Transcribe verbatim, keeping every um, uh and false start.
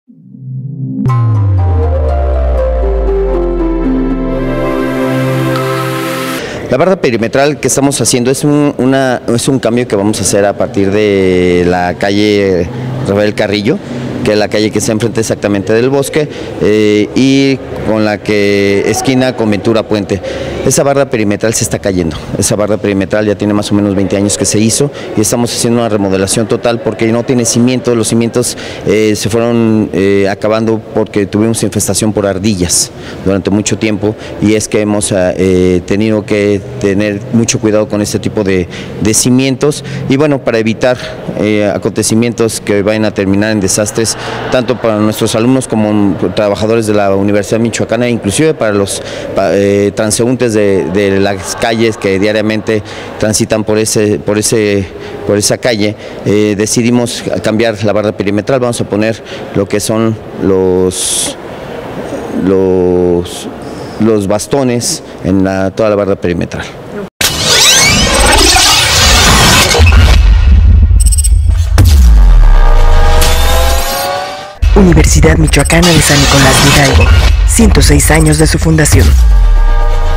La barda perimetral que estamos haciendo es un, una, es un cambio que vamos a hacer a partir de la calle Rafael Carrillo, que es la calle que está enfrente exactamente del bosque, eh, y con la que esquina con Ventura Puente. Esa barda perimetral se está cayendo, esa barda perimetral ya tiene más o menos veinte años que se hizo y estamos haciendo una remodelación total porque no tiene cimientos, los cimientos eh, se fueron eh, acabando porque tuvimos infestación por ardillas durante mucho tiempo y es que hemos eh, tenido que tener mucho cuidado con este tipo de, de cimientos y bueno, para evitar eh, acontecimientos que vayan a terminar en desastres tanto para nuestros alumnos como trabajadores de la Universidad Michoacana, inclusive para los eh, transeúntes de, de las calles que diariamente transitan por ese, por ese, por esa calle, eh, decidimos cambiar la barda perimetral. Vamos a poner lo que son los los, los bastones en la, toda la barda perimetral. Universidad Michoacana de San Nicolás de Hidalgo, ciento seis años de su fundación.